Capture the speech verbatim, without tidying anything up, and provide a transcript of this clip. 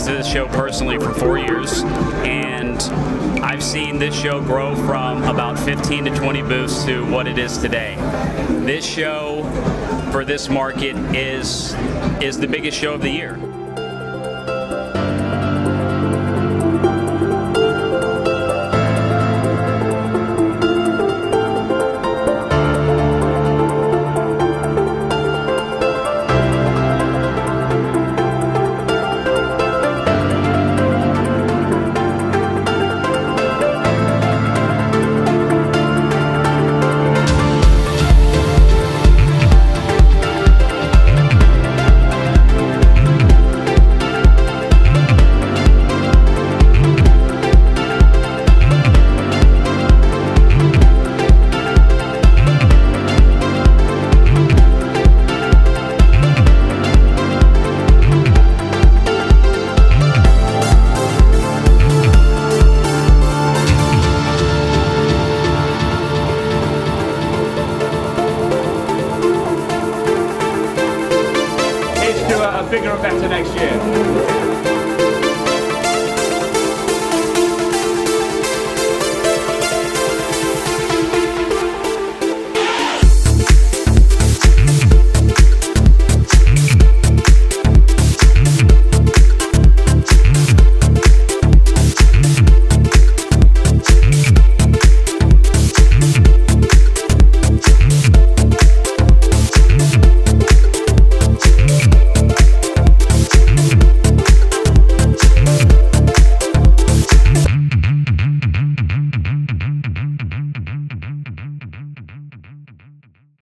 tickets to this show personally for four years, and I've seen this show grow from about fifteen to twenty booths to what it is today. This show for this market is is the biggest show of the year. Bigger and better next year.